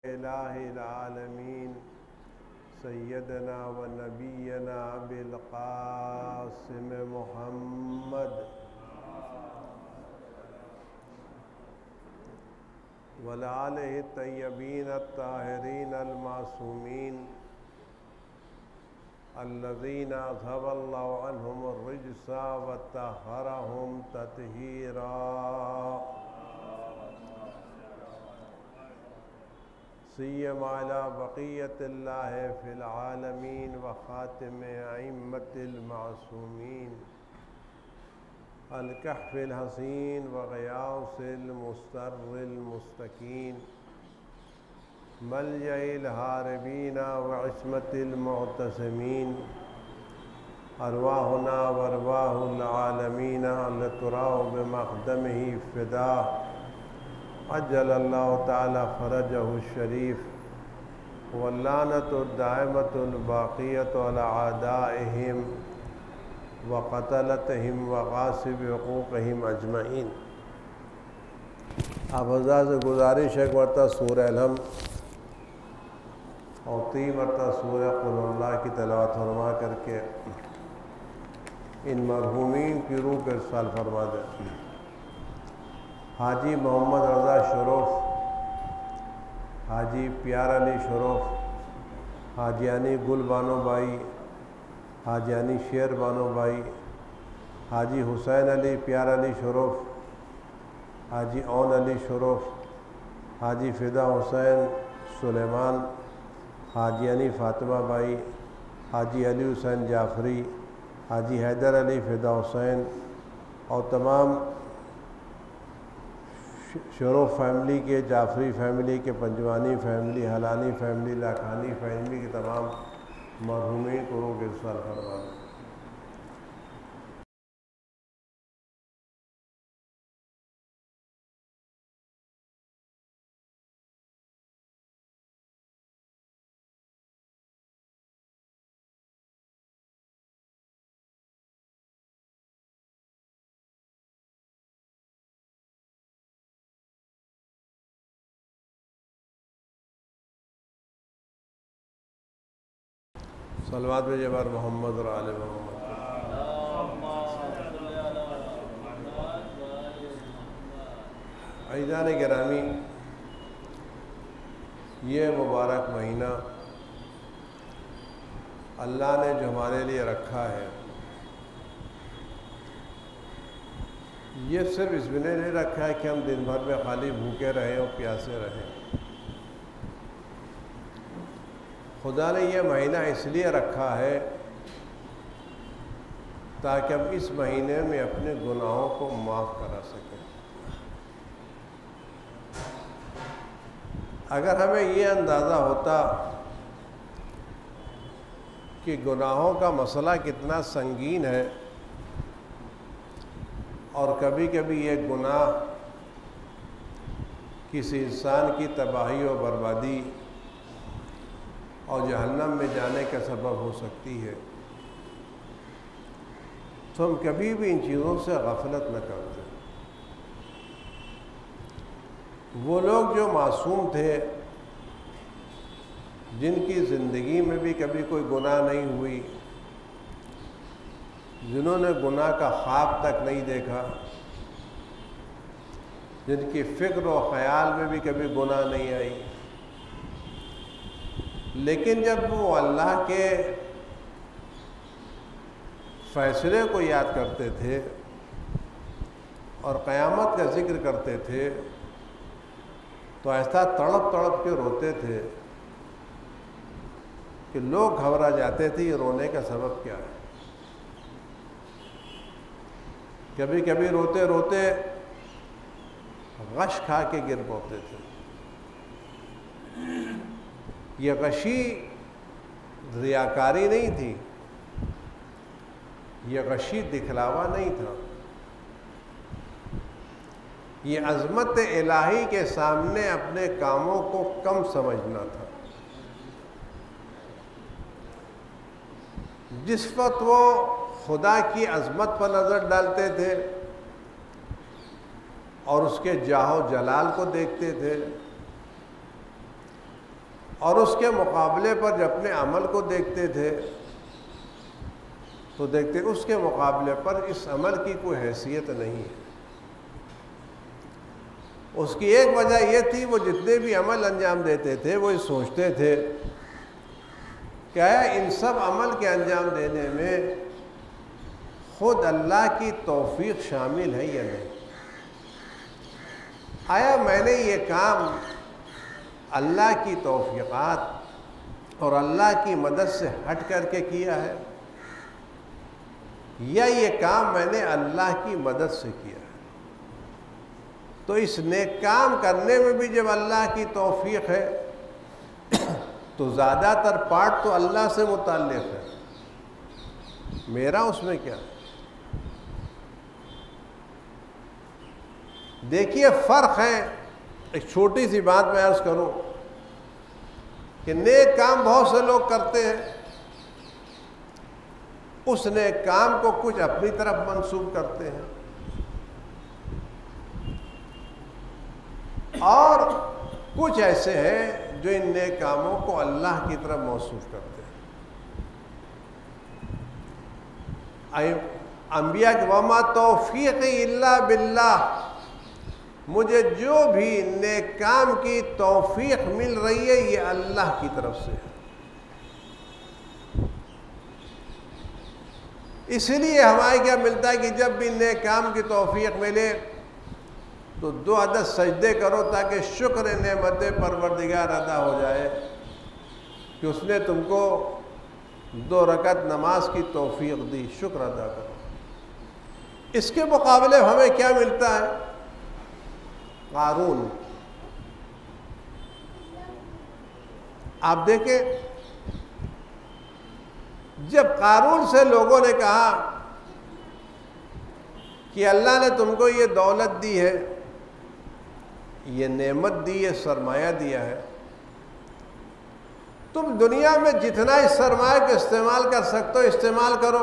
इलाहिल आलमीन सय्यदना व नबीना अबिल क़ासिम मुहम्मद व आलिहि तय्यबीन अत्ताहिरीन अल-मासूमीन अल्लज़ीना अज़हबल्लाहु अन्हुमुर रिज्सा व तहहरहुम तत्हीरा। सिय्यमा अला बक़ियतिल्लाहि फ़िल आलमीन व ख़ातिमे अइम्मतिल मासूमीन अल-कहफ़िल हसीन व ग़ियासिल मुस्तर्रिल मुस्तकीन मलजइल हारिबीन व इस्मतिल मुअतसिमीन अरवाहुना व अरवाहुल आलमीन लतुराउ बिमक़दमिही फ़िदा अज्जलल्लाहु ताला फ़रजहु शरीफ वल्लानतु दाइमतुल बाक़ियतु अला आदाइहिम व क़तलतहिम व ग़ासिबि हुक़ूक़िहिम अजमईन। आप हज़रात से गुजारिश है मरतबा सूरह अलहम और 3 मरतबा सूरह क़ुल हुवल्लाह की तिलावत फरमा करके इन मरहूमीन की रूह के इरसाल फरमा दें। हाजी मोहम्मद रज़ा शरोफ, हाजी प्यारली शरोफ, हाजियानी गुल बानो भाई, हाजियानी शेर बानो भाई, हाजी हुसैन अली प्यारली शरोफ, हाजी ओन अली शरोफ, हाजी फ़िदा हुसैन सुलेमान, हाजियानी फ़ातिमा भाई, हाजी अली हुसैन जाफ़री, हाजी हैदर अली फ़िदा हुसैन और तमाम शरोफ फैमिली के, जाफ़री फैमिली के, Panjwani family, Halani family, Lakhani family के तमाम मरहूमीन को रूह के इरसाल फरमा दें। सलवात भेजे बार मोहम्मद और आले मोहम्मद। अज़ीज़ान गिरामी, ये मुबारक महीना अल्लाह ने जो हमारे लिए रखा है, ये सिर्फ इसलिए नहीं रखा है कि हम दिन भर में खाली भूखे रहें और प्यासे रहें। खुदा ने यह महीना इसलिए रखा है ताकि हम इस महीने में अपने गुनाहों को माफ़ करा सकें। अगर हमें ये अंदाज़ा होता कि गुनाहों का मसला कितना संगीन है और कभी कभी ये गुनाह किसी इंसान की तबाही और बर्बादी और जहन्नम में जाने का सबब हो सकती है, तो हम कभी भी इन चीज़ों से गफलत न करते। वो लोग जो मासूम थे, जिनकी ज़िंदगी में भी कभी कोई गुनाह नहीं हुई, जिन्होंने गुनाह का ख्वाब तक नहीं देखा, जिनकी फ़िक्र और ख़याल में भी कभी गुनाह नहीं आई, लेकिन जब वो अल्लाह के फ़ैसले को याद करते थे और क़यामत का ज़िक्र करते थे, तो ऐसा तड़प तड़प के रोते थे कि लोग घबरा जाते थे ये रोने का सबब क्या है। कभी कभी रोते रोते गश खा के गिर पड़ते थे। ये गशी रियाकारी नहीं थी, ये गशी दिखलावा नहीं था, ये अज़मत इलाही के सामने अपने कामों को कम समझना था। जिस वक्त वो खुदा की अज़मत पर नज़र डालते थे और उसके जाहो जलाल को देखते थे, और उसके मुकाबले पर जब अपने अमल को देखते थे तो देखते उसके मुकाबले पर इस अमल की कोई हैसियत नहीं है। उसकी एक वजह यह थी, वो जितने भी अमल अंजाम देते थे वो ये सोचते थे क्या इन सब अमल के अंजाम देने में खुद अल्लाह की तौफीक शामिल है या नहीं। आया मैंने ये काम अल्लाह की तौफीक़ात और अल्लाह की मदद से हट करके किया है, या ये काम मैंने अल्लाह की मदद से किया है। तो इस नेक काम करने में भी जब अल्लाह की तौफीक है तो ज़्यादातर पार्ट तो अल्लाह से मुताल्लिक़ है, मेरा उसमें क्या। देखिए फ़र्क है, एक छोटी सी बात मैं अर्ज़ करूं कि नेक काम बहुत से लोग करते हैं, उस नेक काम को कुछ अपनी तरफ मंसूब करते हैं और कुछ ऐसे हैं जो इन नेक कामों को अल्लाह की तरफ मौसूफ करते हैं। अंबिया के वमा तौफीक़ इल्ला बिल्लाह, मुझे जो भी नेक काम की तौफीक मिल रही है ये अल्लाह की तरफ से है। इसलिए हमारे क्या मिलता है कि जब भी नेक काम की तौफीक मिले तो 2 अदद सजदे करो ताकि शुक्र नेमत परवरदिगार अदा हो जाए कि उसने तुमको 2 रकत नमाज की तौफीक दी, शुक्र अदा करो। इसके मुकाबले हमें क्या मिलता है, कारून। आप देखें जब कारून से लोगों ने कहा कि अल्लाह ने तुमको ये दौलत दी है, ये नेमत दी है, सरमाया दिया है, तुम दुनिया में जितना इस सरमाए को इस्तेमाल कर सकते हो इस्तेमाल करो,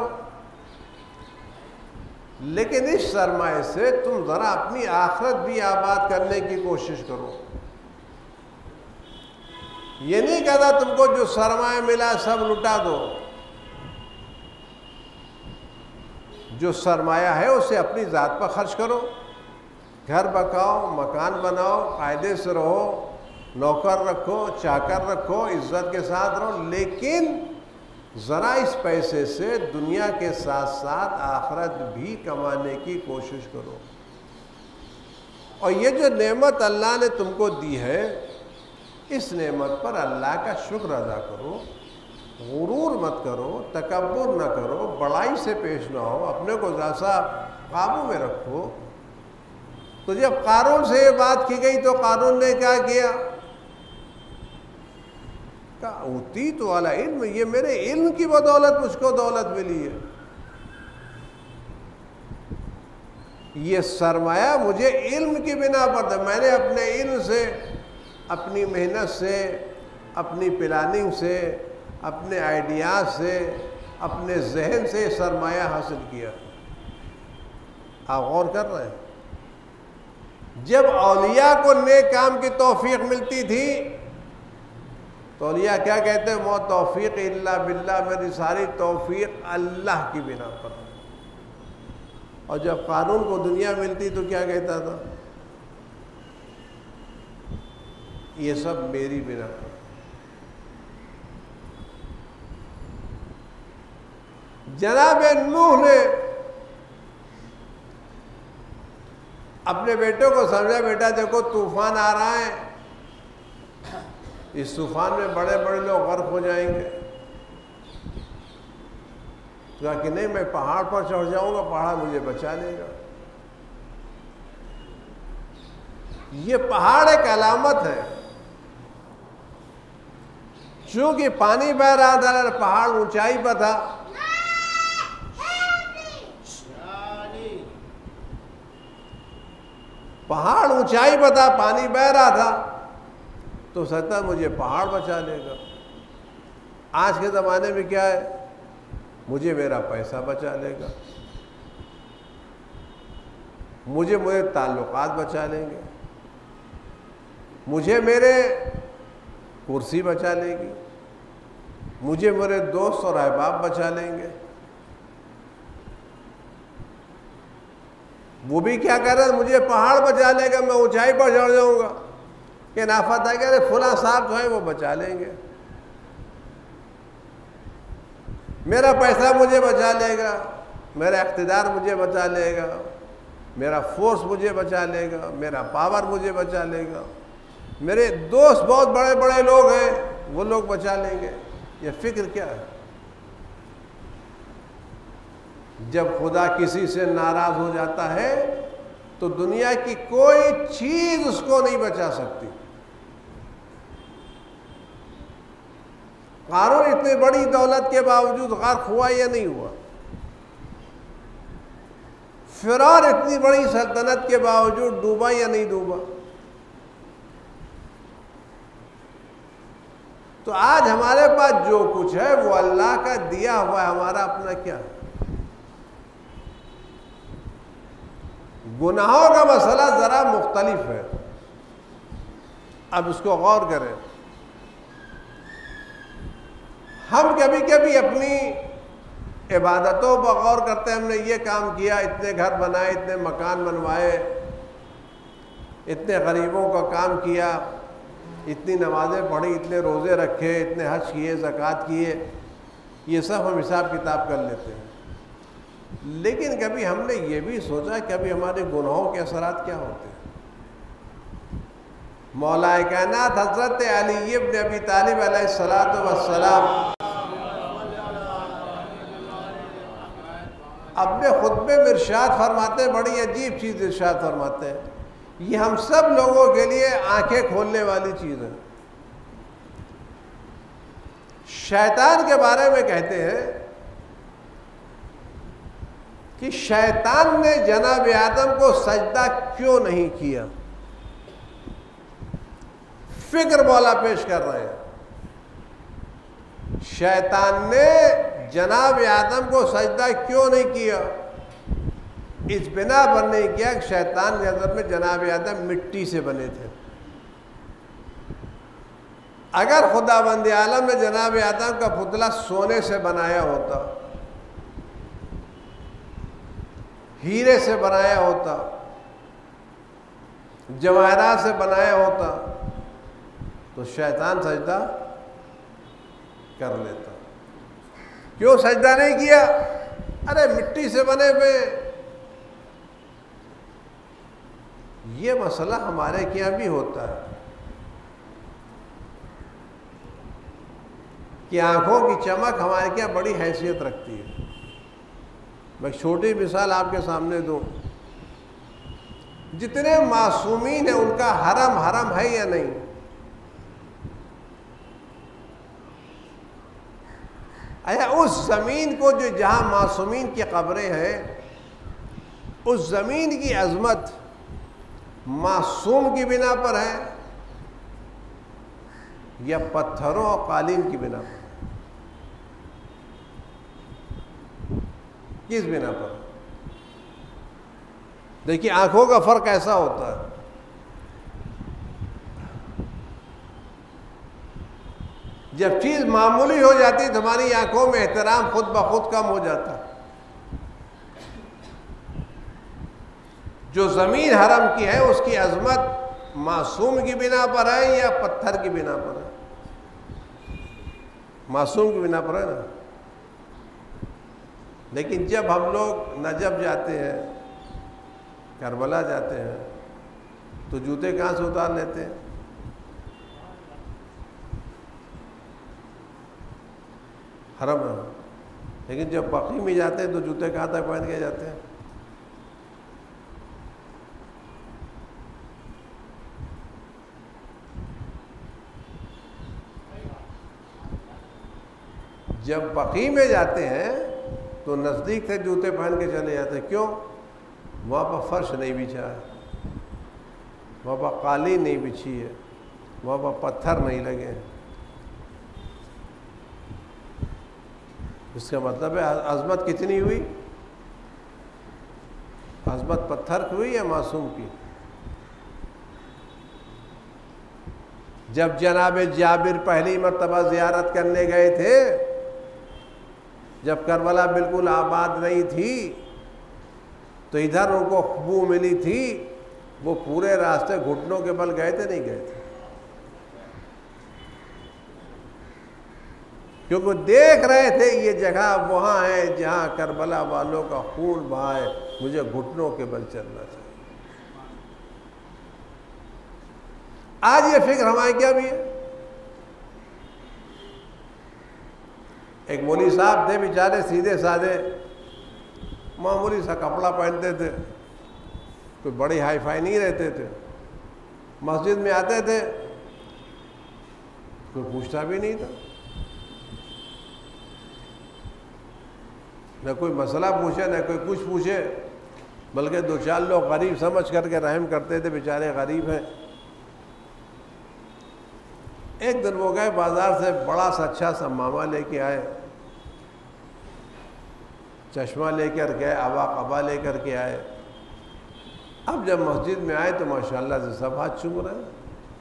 लेकिन इस सरमाए से तुम ज़रा अपनी आखिरत भी आबाद करने की कोशिश करो। ये नहीं कहता तुमको जो सरमाया मिला सब लुटा दो, जो सरमाया है उसे अपनी ज़ात पर खर्च करो, घर बकाओ, मकान बनाओ, कायदे से रहो, नौकर रखो, चाकर रखो, इज्जत के साथ रहो, लेकिन ज़रा इस पैसे से दुनिया के साथ साथ आखिरत भी कमाने की कोशिश करो। और ये जो नेमत अल्लाह ने तुमको दी है, इस नेमत पर अल्लाह का शुक्र अदा करो, गुरूर मत करो, तकब्बुर न करो, बड़ाई से पेश ना हो, अपने को ज़रा काबू में रखो। तो जब कारून से ये बात की गई तो कारून ने क्या किया, ऊतीत वाला इल्म, ये मेरे इल्म की बदौलत मुझको दौलत मिली है, ये सरमाया मुझे इल्म की बिना पर था। मैंने अपने इल्म से, अपनी मेहनत से, अपनी प्लानिंग से, अपने आइडियाज से, अपने जहन से सरमाया हासिल किया। आप गौर कर रहे हैं, जब औलिया को नेक काम की तौफीक मिलती थी तो औलिया क्या कहते हैं, मो तौफीक इल्ला बिल्ला, मेरी सारी तौफीक अल्लाह की बिना पर। और जब कानून को दुनिया मिलती तो क्या कहता था, ये सब मेरी बिना पर। जनाब नूह ने अपने बेटों को समझा, बेटा देखो तूफान आ रहा है, इस तूफान में बड़े बड़े लोग गर्क हो जाएंगे। तो कहा कि नहीं, मैं पहाड़ पर चढ़ जाऊंगा, पहाड़ मुझे बचा लेगा। ये पहाड़ एक अलामत है, चूंकि पानी बह रहा था और पहाड़ ऊंचाई पर था, पहाड़ ऊंचाई पर था, पानी बह रहा था, तो सोचता मुझे पहाड़ बचा लेगा। आज के ज़माने में क्या है, मुझे मेरा पैसा बचा लेगा, मुझे ताल्लुकात बचा लेंगे, मुझे मेरे कुर्सी बचा लेगी, मुझे मेरे दोस्त और अहबाब बचा लेंगे। वो भी क्या कर रहे हैं, मुझे पहाड़ बचा लेगा, मैं ऊंचाई पर चढ़ जाऊंगा। कि नाफत है, अरे फुला साहब जो है वो बचा लेंगे, मेरा पैसा मुझे बचा लेगा, मेरा इख्तिदार मुझे बचा लेगा, मेरा फोर्स मुझे बचा लेगा, मेरा पावर मुझे बचा लेगा, मेरे दोस्त बहुत बड़े बड़े लोग हैं वो लोग बचा लेंगे। ये फिक्र क्या है? जब खुदा किसी से नाराज हो जाता है तो दुनिया की कोई चीज उसको नहीं बचा सकती। कारून इतनी बड़ी दौलत के बावजूद गर्क हुआ या नहीं हुआ? फिरौन इतनी बड़ी सल्तनत के बावजूद डूबा या नहीं डूबा? तो आज हमारे पास जो कुछ है वो अल्लाह का दिया हुआ है, हमारा अपना क्या है? गुनाहों का मसला जरा मुख्तलिफ है, अब इसको गौर करें। हम कभी कभी अपनी इबादतों पर गौर करते हैं, हमने ये काम किया, इतने घर बनाए, इतने मकान बनवाए, इतने गरीबों का काम किया, इतनी नमाजें पढ़ी, इतने रोज़े रखे, इतने हज किए, ज़कात किए, ये सब हम हिसाब किताब कर लेते हैं। लेकिन कभी हमने ये भी सोचा कभी हमारे गुनाहों के असरात क्या होते हैं? मौलाए कायनात हज़रत अली इब्न अबी तालिब अलैहिस्सलातु वस्सलाम अपने खुतबे में इरशाद फरमाते, बड़ी अजीब चीज़ इरशाद फरमाते हैं, ये हम सब लोगों के लिए आंखें खोलने वाली चीज़ है। शैतान के बारे में कहते हैं कि शैतान ने जनाब आदम को सजदा क्यों नहीं किया। फिक्र मौला पेश कर रहे हैं, शैतान ने जनाब आदम को सजदा क्यों नहीं किया? इस बिना पर नहीं किया कि शैतान की नज़र में जनाब आदम मिट्टी से बने थे। अगर खुदाबंद आलम ने जनाब आदम का पुतला सोने से बनाया होता, हीरे से बनाया होता, जवाहरात से बनाया होता, तो शैतान सजदा कर लेता। क्यों सजदा नहीं किया? अरे मिट्टी से बने हुए। ये मसला हमारे यहाँ भी होता है कि आंखों की चमक हमारे यहाँ बड़ी हैसियत रखती है। मैं छोटी मिसाल आपके सामने दूं, जितने मासूमीन हैं उनका हरम हरम है या नहीं? अया उस ज़मीन को जो जहाँ मासूमीन की कब्रें हैं, उस ज़मीन की अज़मत मासूम की बिना पर है या पत्थरों और कालीन की बिना पर? किस बिना पर? देखिए आंखों का फर्क ऐसा होता है। जब चीज मामूली हो जाती है तुम्हारी आंखों में एहतराम खुद ब खुद कम हो जाता है। जो जमीन हरम की है उसकी अजमत मासूम की बिना पर है या पत्थर की बिना पर है? मासूम की बिना पर है ना। लेकिन जब हम लोग नजब जाते हैं, करबला जाते हैं, तो जूते कहाँ से उतार लेते हैं? हरम है। लेकिन जब बकी में जाते हैं तो जूते कहाँ तक पहन के जाते हैं? जब बकी में जाते हैं तो नज़दीक से जूते पहन के चले जाते हैं। क्यों? वहाँ पर फर्श नहीं बिछा है, वहाँ पर कालीन नहीं बिछी है, वहाँ पर पत्थर नहीं लगे हैं। इसका मतलब है अज़मत कितनी हुई? अज़मत पत्थर की हुई या मासूम की? जब जनाब जाबिर पहली मर्तबा ज़ियारत करने गए थे, जब करबला बिल्कुल आबाद नहीं थी, तो इधर उनको खुशबू मिली थी, वो पूरे रास्ते घुटनों के बल गए थे, नहीं गए थे, क्योंकि देख रहे थे ये जगह वहाँ है जहाँ करबला वालों का खून बहा है, मुझे घुटनों के बल चलना चाहिए। आज ये फिक्र हमारे क्या भी है। एक मौलवी साहब थे, बेचारे सीधे साधे, मामूली सा कपड़ा पहनते थे, कोई बड़ी हाई फाई नहीं रहते थे, मस्जिद में आते थे, कोई पूछता भी नहीं था, न कोई मसला पूछे न कोई कुछ पूछे, बल्कि दो चार लोग गरीब समझ करके रहम करते थे, बेचारे गरीब हैं। एक दिन वो गए बाजार से, बड़ा सा अच्छा सा मामा लेके आए, चश्मा लेकर गए, आवा कबा लेकर के आए। अब जब मस्जिद में आए तो माशाल्लाह से सब हाथ चूम रहे हैं।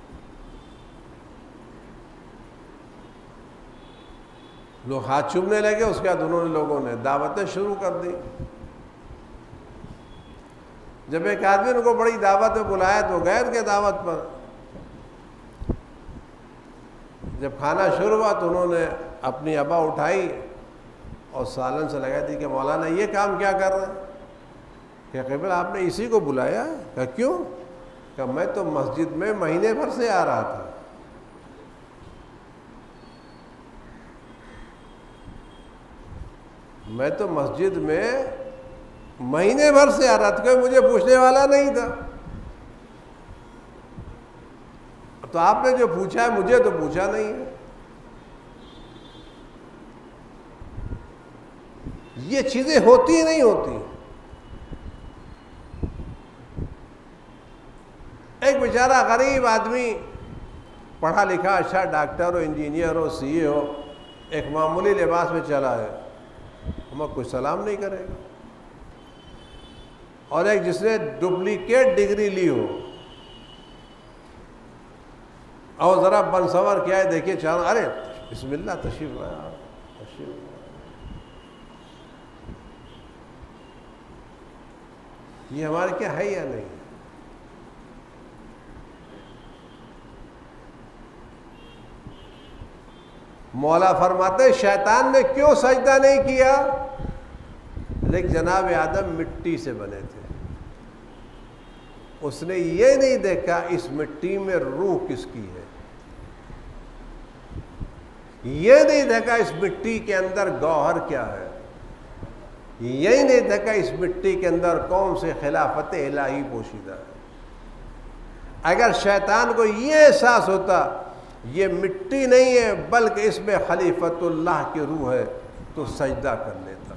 लोग हाथ चूमने लगे, उसके बाद उन्होंने लोगों ने दावतें शुरू कर दी। जब एक आदमी उनको बड़ी दावत में बुलाया तो गए उनके दावत पर। जब खाना शुरू हुआ तो उन्होंने अपनी अबा उठाई और सालन से लगा दी कि मौलाना ये काम क्या कर रहे हैं? क्या केवल आपने इसी को बुलाया? क्या क्यों? क्या मैं तो मस्जिद में महीने भर से आ रहा था। मैं तो मस्जिद में महीने भर से आ रहा था, कोई मुझे पूछने वाला नहीं था। तो आपने जो पूछा है, मुझे तो पूछा नहीं है। ये चीजें होती ही नहीं होती। एक बेचारा गरीब आदमी, पढ़ा लिखा अच्छा डॉक्टर हो, इंजीनियर हो, सीए हो, एक मामूली लिबास में चला है, हमें कोई सलाम नहीं करेगा। और एक जिसने डुप्लीकेट डिग्री ली हो और ज़रा बनसवर क्या है देखिए, चारों अरे बिस्मिल्लाह तशरीफ लाया, ये हमारे क्या है या नहीं? मौला फरमाते शैतान ने क्यों सजदा नहीं किया? लेकिन जनाब आदम मिट्टी से बने थे, उसने ये नहीं देखा इस मिट्टी में रूह किसकी है, ये नहीं देखा इस मिट्टी के अंदर गौहर क्या है, यही नहीं देखा इस मिट्टी के अंदर कौन से खिलाफत इलाही पोशीदा है। अगर शैतान को ये एहसास होता ये मिट्टी नहीं है बल्कि इसमें खलीफतुल्लाह की रूह है, तो सजदा कर लेता।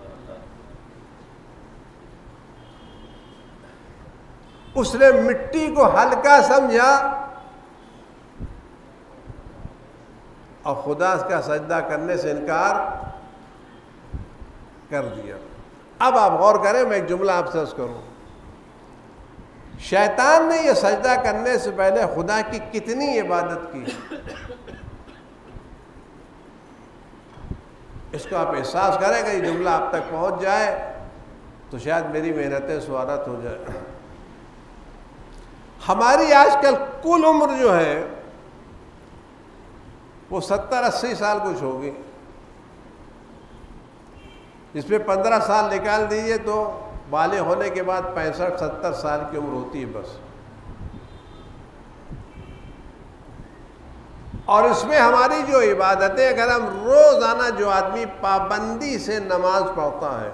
उसने मिट्टी को हल्का समझा और खुदा का सजदा करने से इनकार कर दिया। अब आप गौर करें, मैं एक जुमला आपसे अर्ज करूं, शैतान ने यह सजदा करने से पहले खुदा की कितनी इबादत की, इसको आप एहसास करेंगे। ये जुमला आप तक पहुंच जाए तो शायद मेरी मेहनतें स्वागत हो जाए। हमारी आजकल कुल उम्र जो है वो 70-80 साल कुछ होगी, इसमें 15 साल निकाल दीजिए तो बाले होने के बाद 65-70 साल की उम्र होती है बस। और इसमें हमारी जो इबादतें, अगर हम रोजाना जो आदमी पाबंदी से नमाज पढ़ता है,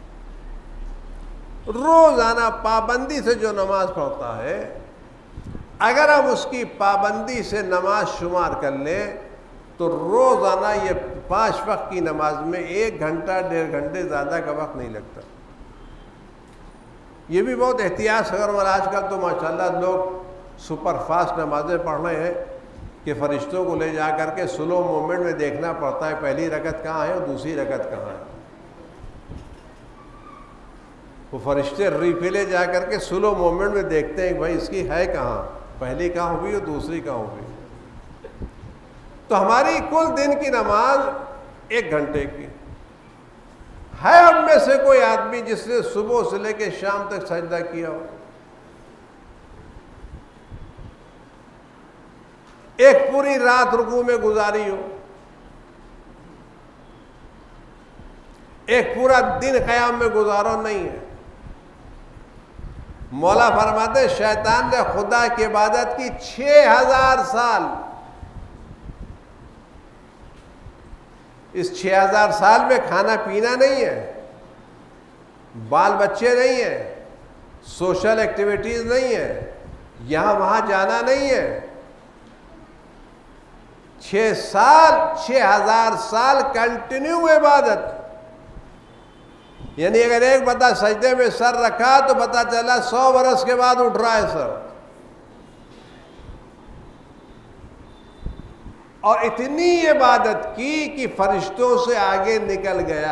रोजाना पाबंदी से जो नमाज पढ़ता है, अगर हम उसकी पाबंदी से नमाज शुमार कर लें तो रोजाना ये 5 वक्त की नमाज में 1 घंटा 1.5 घंटे ज़्यादा का वक्त नहीं लगता। ये भी बहुत एहतियात से अगर आजकल तो माशाल्लाह लोग सुपर फास्ट नमाजें पढ़ रहे हैं कि फ़रिश्तों को ले जा कर के स्लो मोमेंट में देखना पड़ता है पहली रकत कहाँ है और दूसरी रकत कहाँ है। वो फरिश्ते रिफिले जा कर के स्लो मोमेंट में देखते हैं भाई इसकी है कहाँ, पहली कहाँ हुई और दूसरी कहाँ हुई। तो हमारी कुल दिन की नमाज 1 घंटे की है। हम में से कोई आदमी जिसने सुबह से लेकर शाम तक सजदा किया हो? एक पूरी रात रुकू में गुजारी हो, एक पूरा दिन क़याम में गुजारो नहीं है। मौला फरमाते शैतान ने खुदा की इबादत की 6000 साल। इस 6000 साल में खाना पीना नहीं है, बाल बच्चे नहीं है, सोशल एक्टिविटीज नहीं है, यहां वहां जाना नहीं है। 6000 साल कंटिन्यू इबादत। यानी अगर एक बंदा सजदे में सर रखा तो पता चला 100 बरस के बाद उठ रहा है सर। और इतनी इबादत की कि फरिश्तों से आगे निकल गया।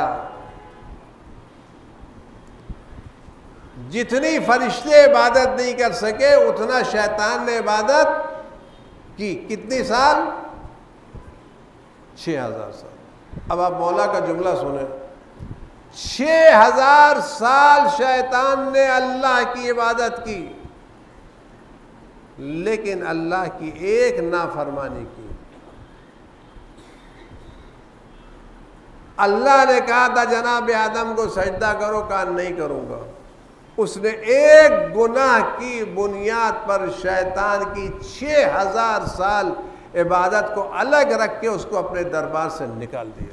जितनी फरिश्ते इबादत नहीं कर सके उतना शैतान ने इबादत की। कितनी साल? 6000 साल। अब आप मौला का जुमला सुने। 6000 साल शैतान ने अल्लाह की इबादत की, लेकिन अल्लाह की एक नाफरमानी की। अल्लाह ने कहा था जनाब आदम को सजदा करो, कहा नहीं करूंगा। उसने एक गुनाह की बुनियाद पर शैतान की 6000 साल इबादत को अलग रख के उसको अपने दरबार से निकाल दिया।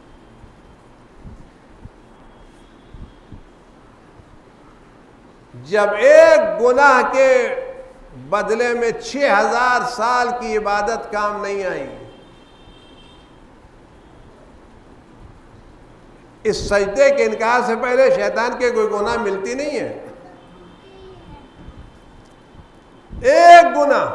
जब एक गुनाह के बदले में 6000 साल की इबादत काम नहीं आई, इस सजदे के इनकार से पहले शैतान के कोई गुनाह मिलती नहीं है। एक गुनाह,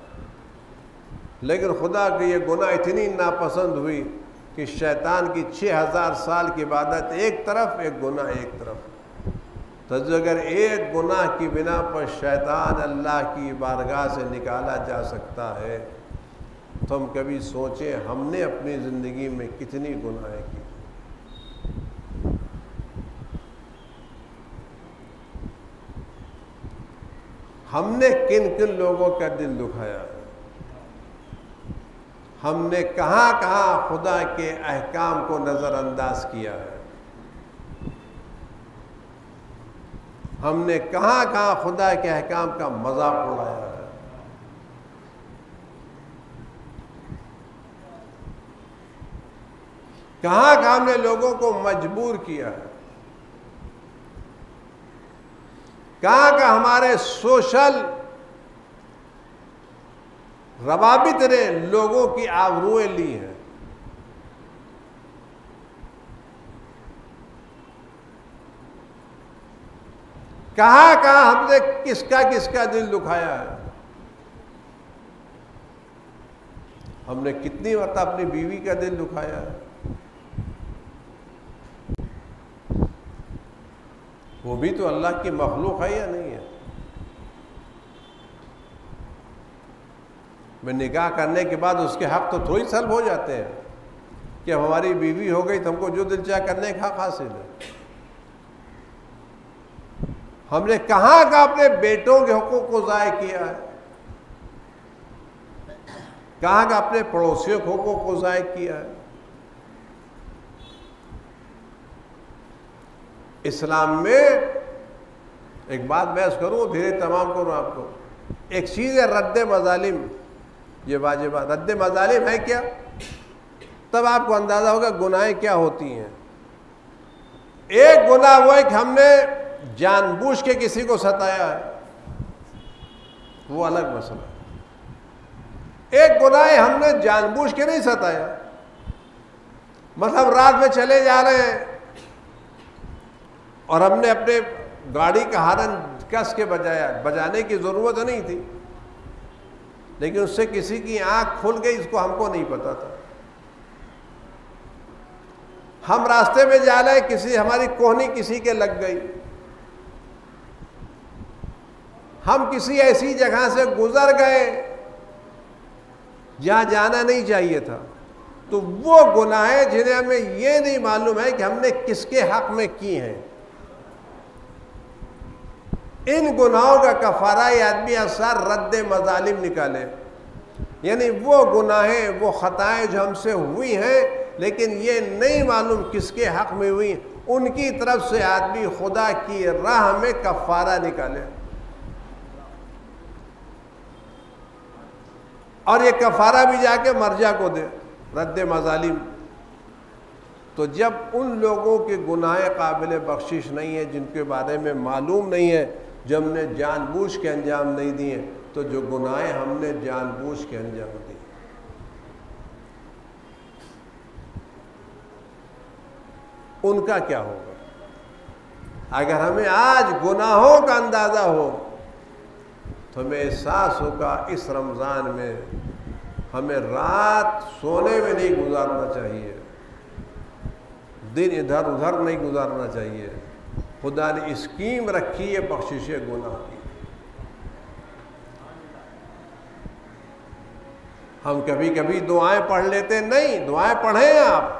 लेकिन खुदा की ये गुनाह इतनी नापसंद हुई कि शैतान की 6000 साल की इबादत एक तरफ, एक गुनाह एक तरफ। तो अगर एक गुनाह की बिना पर शैतान अल्लाह की बारगाह से निकाला जा सकता है, तो हम कभी सोचें हमने अपनी ज़िंदगी में कितनी गुनाहें की। हमने किन किन लोगों का दिल दुखाया है, हमने कहाँ कहाँ खुदा के अहकाम को नज़रअंदाज किया है, हमने कहाँ कहाँ खुदा के अहकाम का मजाक उड़ाया है। कहाँ कहाँ हमने लोगों को मजबूर किया है। कहाँ कहाँ हमारे सोशल रवाबित ने लोगों की आबरूएं ली हैं। कहाँ कहाँ हमने किसका किसका दिल दुखाया है। हमने कितनी मरतबा अपनी बीवी का दिल दुखाया है। वो भी तो अल्लाह की मखलूक है या नहीं है। मैं निकाह करने के बाद उसके हक तो थोड़ी सल्ब हो जाते हैं कि अब हमारी बीवी हो गई तो हमको जो दिल चाह करने का हक हासिल है। हमने कहाँ का अपने बेटों के हुकूक को ज़ाय किया है, कहाँ का अपने पड़ोसियों के हुकूक को ज़ाय किया है। इस्लाम में एक बात बहस करूँ, धीरे तमाम करूँ आपको। एक चीज़ है रद्द मज़ालिम, ये वाजिब रद्द मज़ालिम है क्या, तब आपको अंदाज़ा होगा गुनाहें क्या होती हैं। एक गुनाह वो है कि हमने जानबूझ के किसी को सताया है, वो अलग मसला है। एक गुनाह है हमने जानबूझ के नहीं सताया, मतलब रात में चले जा रहे हैं और हमने अपने गाड़ी का हारन कस के बजाया, बजाने की ज़रूरत नहीं थी, लेकिन उससे किसी की आंख खुल गई, इसको हमको नहीं पता था। हम रास्ते में जा रहे, किसी हमारी कोहनी किसी के लग गई, हम किसी ऐसी जगह से गुजर गए जहाँ जाना नहीं चाहिए था। तो वो गुनाह है जिन्हें हमें ये नहीं मालूम है कि हमने किसके हक में की हैं। इन गुनाहों का कफारा ये आदमी असर रद्द मजालिम निकाले, यानी वो गुनाहें, वो खताएं जो हमसे हुई हैं लेकिन ये नहीं मालूम किसके हक में हुई, उनकी तरफ से आदमी खुदा की राह में कफारा निकाले। और ये कफारा भी जाके मर्जा को दे, रद्द मजालिम। तो जब उन लोगों के गुनाह काबिल बख्शिश नहीं है, जिनके बारे में मालूम नहीं है, जो हमने जानबूझ के अंजाम नहीं दिए, तो जो गुनाह हमने जानबूझ के अंजाम दिए, उनका क्या होगा? अगर हमें आज गुनाहों का अंदाज़ा हो तो हमें एहसास होगा इस रमज़ान में हमें रात सोने में नहीं गुजारना चाहिए, दिन इधर उधर नहीं गुजारना चाहिए। खुदा ने स्कीम रखी है बख्शिश गुनाह की। हम कभी कभी दुआएं पढ़ लेते, नहीं दुआएं पढ़ें आप,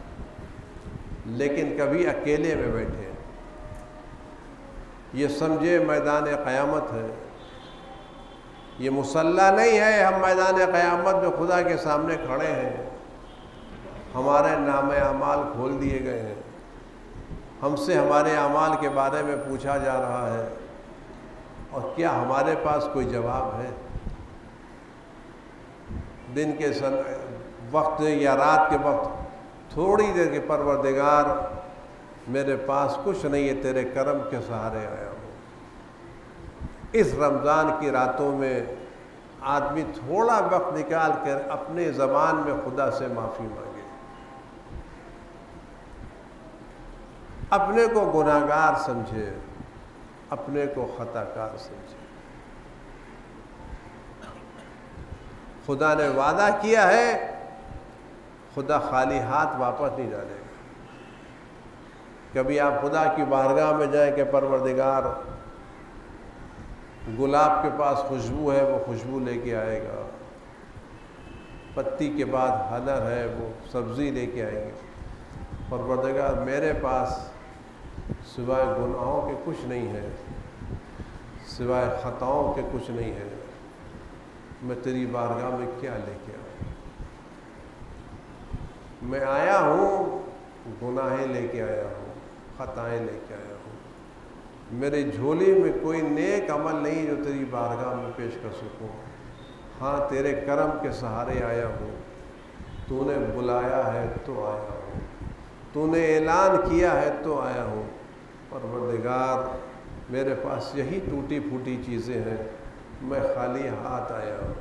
लेकिन कभी अकेले में बैठे, ये समझे मैदान क़यामत है, ये मुसल्ला नहीं है। हम मैदान क़यामत में खुदा के सामने खड़े हैं, हमारे नामे अमाल खोल दिए गए हैं, हमसे हमारे अमाल के बारे में पूछा जा रहा है, और क्या हमारे पास कोई जवाब है? दिन के वक्त या रात के वक्त थोड़ी देर के, परवरदिगार मेरे पास कुछ नहीं है, तेरे करम के सहारे आया हूँ। इस रमज़ान की रातों में आदमी थोड़ा वक्त निकाल कर अपने ज़बान में खुदा से माफ़ी मांगे, अपने को गुनाहगार समझे, अपने को खताकार समझे। खुदा ने वादा किया है, खुदा खाली हाथ वापस नहीं डालेगा। कभी आप खुदा की बारगाह में जाएं कि परवरदिगार गुलाब के पास खुशबू है, वो खुशबू लेके आएगा, पत्ती के बाद हनर है, वो सब्ज़ी लेके आएंगे। परवरदिगार मेरे पास सिवाय गुनाहों के कुछ नहीं है, सिवाय ख़ताओं के कुछ नहीं है, मैं तेरी बारगाह में क्या लेके आऊँ? मैं आया हूँ गुनाहें लेके आया हूँ, ख़ताएँ लेके आया हूँ। मेरे झोले में कोई नेक अमल नहीं जो तेरी बारगाह में पेश कर सकूँ। हाँ, तेरे करम के सहारे आया हूँ, तूने बुलाया है तो आया हूँ, तूने ऐलान किया है तो आया हूँ। परवरदिगार मेरे पास यही टूटी फूटी चीज़ें हैं, मैं खाली हाथ आया हूँ,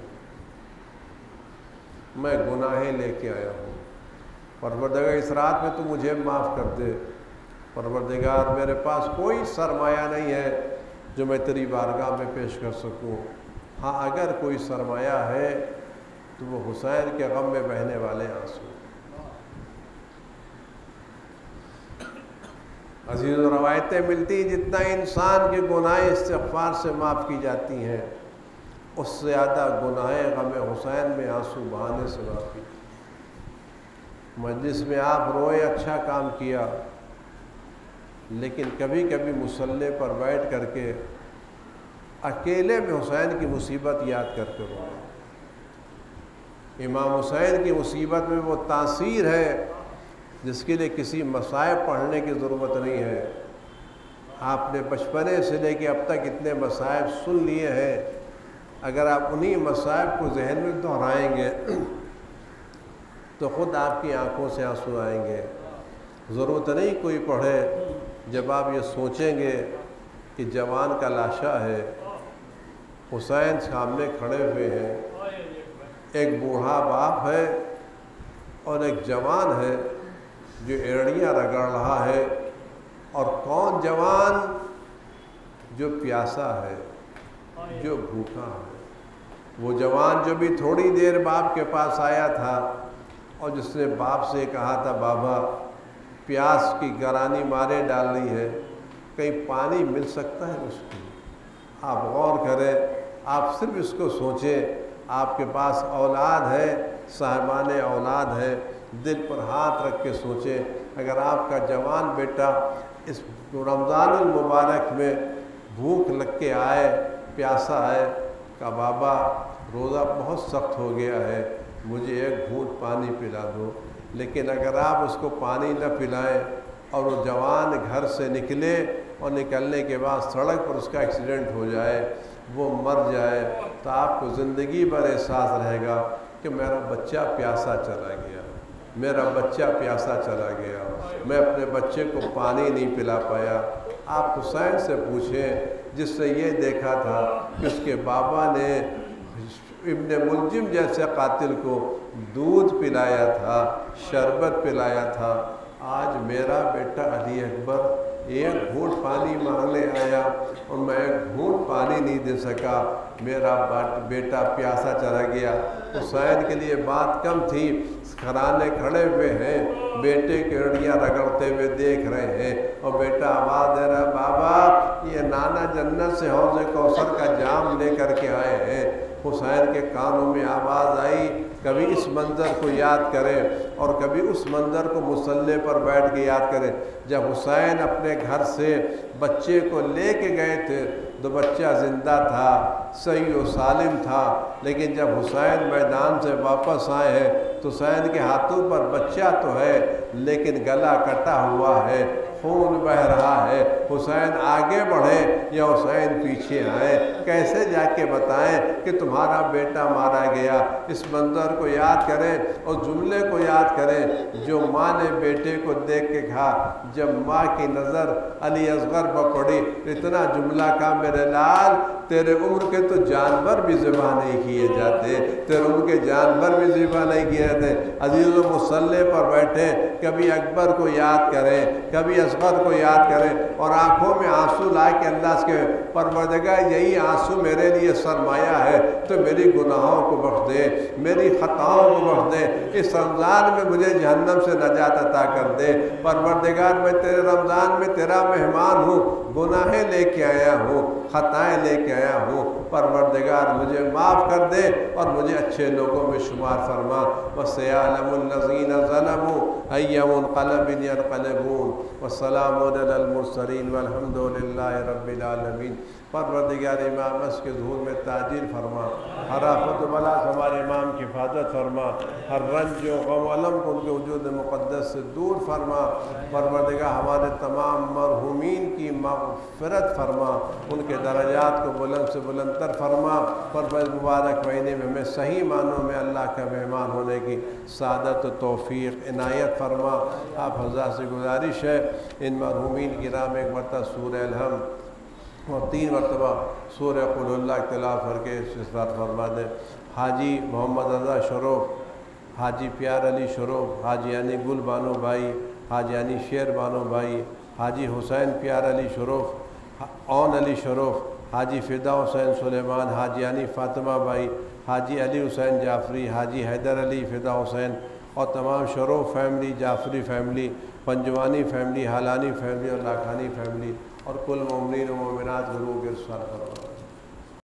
मैं गुनाहें लेके आया हूँ। परवरदिगार इस रात में तू मुझे माफ़ कर दे। परवरदिगार मेरे पास कोई सरमाया नहीं है जो मैं तेरी बारगाह में पेश कर सकूँ। हाँ, अगर कोई सरमाया है तो वो हुसैन के गम में बहने वाले आंसू। अजीज़, रवायतें मिलती जितना इंसान के गुनाह इस्तिग़फ़ार से माफ़ की जाती हैं, उससे ज़्यादा गुनाह गम हुसैन में आंसू बहाने से माफ़ की। मजलिस में आप रोए, अच्छा काम किया, लेकिन कभी कभी मुसल्ले पर बैठ करके अकेले में हुसैन की मुसीबत याद करके रोए। इमाम हुसैन की मुसीबत में वो तासीर है जिसके लिए किसी मसाइब पढ़ने की ज़रूरत नहीं है। आपने बचपने से लेकर अब तक इतने मसाइब सुन लिए हैं, अगर आप उन्हीं मसाइब को जहन में दोहराएंगे तो ख़ुद आपकी आंखों से आंसू आएंगे। ज़रूरत नहीं कोई पढ़े, जब आप ये सोचेंगे कि जवान का लाशा है, हुसैन सामने खड़े हुए हैं, एक बूढ़ा बाप है और एक जवान है जो एड़ियाँ रगड़ रहा है, और कौन जवान? जो प्यासा है, जो भूखा है। वो जवान जो भी थोड़ी देर बाप के पास आया था और जिसने बाप से कहा था, बाबा प्यास की गरानी मारे डाल रही है, कहीं पानी मिल सकता है उसको? आप गौर करें, आप सिर्फ इसको सोचें आपके पास औलाद है, साहिबान औलाद है, दिल पर हाथ रख के सोचें, अगर आपका जवान बेटा इस रमज़ानुल मुबारक में भूख लग के आए, प्यासा है, का बाबा रोज़ा बहुत सख्त हो गया है, मुझे एक घूंट पानी पिला दो। लेकिन अगर आप उसको पानी न पिलाएं और वो जवान घर से निकले और निकलने के बाद सड़क पर उसका एक्सीडेंट हो जाए, वो मर जाए, तो आपको ज़िंदगी भर एहसास रहेगा कि मेरा बच्चा प्यासा चला गया, मेरा बच्चा प्यासा चला गया, मैं अपने बच्चे को पानी नहीं पिला पाया। आप हुसैन से पूछें जिससे ये देखा था कि उसके बाबा ने इब्ने मुलजिम जैसे कातिल को दूध पिलाया था, शरबत पिलाया था। आज मेरा बेटा अली अकबर एक घूंट पानी मांगने आया और मैं एक घूंट पानी नहीं दे सका, मेरा बेटा प्यासा चला गया। हुसैन के लिए बात कम थी, घराने खड़े हुए हैं, बेटे की एड़ियाँ रगड़ते हुए देख रहे हैं और बेटा आवाज़ दे रहा है, बाबा ये नाना जन्नत से हौज़े कौसर का जाम लेकर के आए हैं। हुसैन के कानों में आवाज़ आई, कभी इस मंज़र को याद करें और कभी उस मंज़र को मुसल्ले पर बैठ के याद करें। जब हुसैन अपने घर से बच्चे को लेके गए थे तो बच्चा ज़िंदा था, सही और सालिम था, लेकिन जब हुसैन मैदान से वापस आए हैं तो हुसैन के हाथों पर बच्चा तो है लेकिन गला कटा हुआ है, खून बह रहा है। हुसैन आगे बढ़े या हुसैन पीछे आए, कैसे जाके बताएं कि तुम्हारा बेटा मारा गया। इस मंज़र को याद करें और जुमले को याद करें जो माँ ने बेटे को देख के कहा, जब माँ की नज़र अली असगर पर पड़ी, इतना जुमला का मेरे लाल, तेरे उम्र के तो जानवर भी ज़िबा नहीं किए जाते, तेरे उम्र के जानवर भी ज़िबा नहीं किए जाते। अजीज़ों मुसल्ले पर बैठे कभी अकबर को याद करें, कभी असगर को याद करें और आँखों में आंसू ला के अल्लाह के परवरदिगार यही आंसू मेरे लिए सरमाया है, तो मेरी गुनाहों को बख्श दे, मेरी ख़ताओं को बख्श दे, इस रमज़ान में मुझे जहन्नम से नजात अता कर दे। परवरदिगार मैं तेरे रमज़ान में तेरा मेहमान हूँ, गुनाहें लेके आया हूँ, ख़ताएँ लेके आया हूँ, परवरदिगार मुझे माफ़ कर दे और मुझे अच्छे लोगों में शुमार फरमा। वसयअलमुल्लज़ीना ज़लमू अय्या मुनक़लबिन यनक़लिबून वस्सलामु अलल मुरसलीन वल्हम्दुलिल्लाहि रब्बिल आलमीन। परवरदिगार इमाम के ज़हूर में ताजील फरमा, हर आफत बला से हमारे इमाम की हिफाजत फरमा, हर रंज व गम अलम को उनके वजूद मुक़द्दस से दूर फरमा। परवरदिगार हमारे तमाम मरहूमीन की मग़फ़िरत फरमा, उनके दरजात को बुलंद से बुलंदतर फरमा। पर मुबारक महीने में हमें सही मानों में अल्लाह का मेहमान होने की सादत तौफ़ीक़ इनायत फरमा। आप हज़रत से गुजारिश है इन मरहूमीन की राह में एक मरतबा सूरह अलहम और 3 मरतबा सूरह क़ुल हुवल्लाह तिलावत करके इस्तिग़फ़ार फरमा दें। हाजी मोहम्मद रज़ा शरोफ, हाजी प्यारअली शरोफ, हाजी यानी गुल बानो भाई, हाजी यानी शेर बानो भाई, हाजी हुसैन प्यारअली शरोफ, औन अली शरोफ, हाजी फ़िदा हुसैन सुलेमान, हाजी यानी फ़ातिमा भाई, हाजी अली हुसैन जाफ़री, हाजी हैदर अली फ़िदा हुसैन और तमाम Sharof family, Jafri family, Panjwani family, Halani family और लाखानी फैमिली और कुल मोमिनीन व मोमिनात गुरू के सर फरमा।